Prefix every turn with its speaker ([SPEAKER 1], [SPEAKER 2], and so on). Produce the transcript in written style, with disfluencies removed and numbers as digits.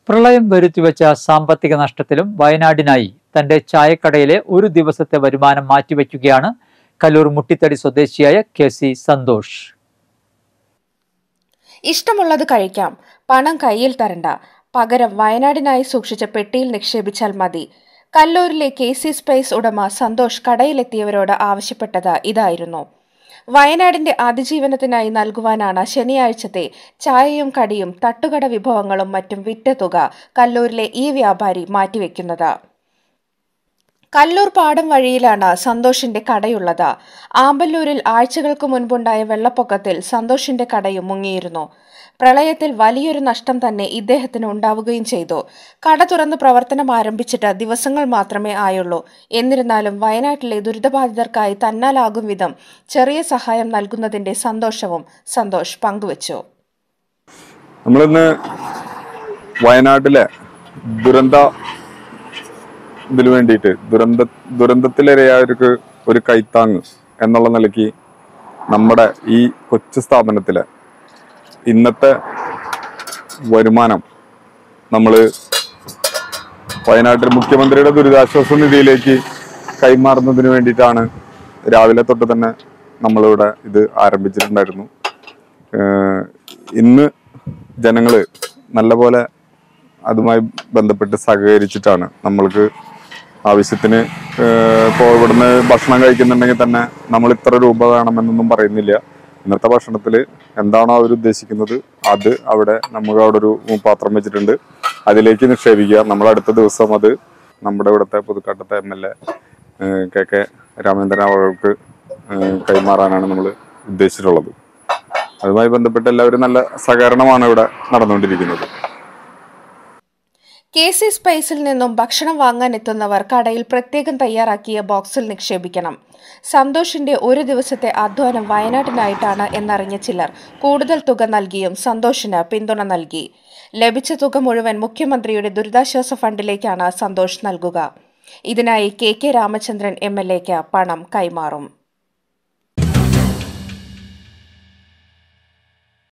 [SPEAKER 1] പ്രളയം വരുത്തിവെച്ച സാമ്പത്തിക നഷ്ടത്തിലും വയനാടിനായി തന്റെ ചായക്കടയിലെ ഒരു ദിവസത്തെ വരുമാനം മാറ്റിവെക്കുകയാണ് കല്ലൂർ മുട്ടിത്തടി സ്വദേശിയായ കെ.സി. സന്തോഷ്.
[SPEAKER 2] ഇഷ്ടമുള്ളത് കഴിക്കാം, പണം കയ്യിൽ തരണ്ട, പകരം വയനാടിനായി സൂക്ഷിച്ച പെട്ടിയിൽ നിക്ഷേപിച്ചാൽ മതി. കല്ലൂരിലെ കെ.സി. സ്പൈസ് ഉടമ സന്തോഷ് കടയിലെത്തിയവരോട് ആവശ്യപ്പെട്ടത് ഇതായിരുന്നു. വയനാടിന്റെ അതിജീവനത്തിനായി നൽകുവാനാണ് ശനിയാഴ്ചത്തെ ചായയും കടിയും തട്ടുകട വിഭവങ്ങളും മറ്റും വിറ്റ തുക കല്ലൂരിലെ ഈ വ്യാപാരി മാറ്റിവെക്കുന്നത്. കല്ലൂർ പാടം വഴിയിലാണ് സന്തോഷിന്റെ കടയുള്ളത്. ആമ്പല്ലൂരിൽ ആഴ്ചകൾക്ക് മുൻപുണ്ടായ വെള്ളപ്പൊക്കത്തിൽ സന്തോഷിന്റെ കടയും മുങ്ങിയിരുന്നു. പ്രളയത്തിൽ വലിയൊരു നഷ്ടം തന്നെ ഇദ്ദേഹത്തിന് ഉണ്ടാവുകയും ചെയ്തു. കട തുറന്ന് പ്രവർത്തനം ആരംഭിച്ചിട്ട് ദിവസങ്ങൾ മാത്രമേ ആയുള്ളൂ. എന്നിരുന്നാലും വയനാട്ടിലെ ദുരിതബാധിതർക്കായി തന്നാലാകും വിധം ചെറിയ സഹായം നൽകുന്നതിന്റെ സന്തോഷവും സന്തോഷ് പങ്കുവച്ചു.
[SPEAKER 3] നമ്മളിന്ന് വയനാട്ടിലെ ഇതിനു വേണ്ടിയിട്ട് ദുരന്തത്തിലിരയായവർക്ക് ഒരു കൈത്താങ് എന്നുള്ള നിലയ്ക്ക് നമ്മുടെ ഈ കൊച്ചു സ്ഥാപനത്തിലെ ഇന്നത്തെ വരുമാനം നമ്മൾ വയനാട്ടിൽ മുഖ്യമന്ത്രിയുടെ ദുരിതാശ്വാസ നിധിയിലേക്ക് കൈമാറുന്നതിന് വേണ്ടിയിട്ടാണ് രാവിലെ തൊട്ട് തന്നെ നമ്മളിവിടെ ഇത് ആരംഭിച്ചിട്ടുണ്ടായിരുന്നു. ഇന്ന് ജനങ്ങൾ നല്ലപോലെ അതുമായി ബന്ധപ്പെട്ട് സഹകരിച്ചിട്ടാണ് നമ്മൾക്ക് ആവശ്യത്തിന് ഇപ്പോൾ ഇവിടുന്ന് ഭക്ഷണം കഴിക്കുന്നുണ്ടെങ്കിൽ തന്നെ നമ്മൾ ഇത്ര രൂപ വേണമെന്നൊന്നും പറയുന്നില്ല. ഇന്നത്തെ ഭക്ഷണത്തിൽ എന്താണോ അവർ ഉദ്ദേശിക്കുന്നത് അത് നമുക്ക് അവിടെ ഒരു പാത്രം വെച്ചിട്ടുണ്ട്, അതിലേക്ക് നിക്ഷേപിക്കുക. നമ്മൾ അടുത്ത ദിവസം അത് നമ്മുടെ ഇവിടുത്തെ പുതുക്കാട്ടത്തെ MLA കെ രാമേന്ദ്രൻ അവർക്ക് കൈമാറാനാണ് നമ്മൾ ഉദ്ദേശിച്ചിട്ടുള്ളത്. അതുമായി ബന്ധപ്പെട്ട് എല്ലാവരും നല്ല സഹകരണമാണ് ഇവിടെ നടന്നുകൊണ്ടിരിക്കുന്നത്.
[SPEAKER 2] കെ.സി. സ്പൈസിൽ നിന്നും ഭക്ഷണം വാങ്ങാൻ എത്തുന്നവർ കടയിൽ പ്രത്യേകം തയ്യാറാക്കിയ ബോക്സിൽ നിക്ഷേപിക്കണം. സന്തോഷിന്റെ ഒരു ദിവസത്തെ അധ്വാനം വയനാട്ടിനായിട്ടാണ് എന്നറിഞ്ഞ ചിലർ കൂടുതൽ തുക നൽകിയും സന്തോഷിന് പിന്തുണ നൽകി. ലഭിച്ച തുക മുഴുവൻ മുഖ്യമന്ത്രിയുടെ ദുരിതാശ്വാസ ഫണ്ടിലേക്കാണ് സന്തോഷ് നൽകുക. ഇതിനായി കെ രാമചന്ദ്രൻ MLAക്ക് പണം കൈമാറും.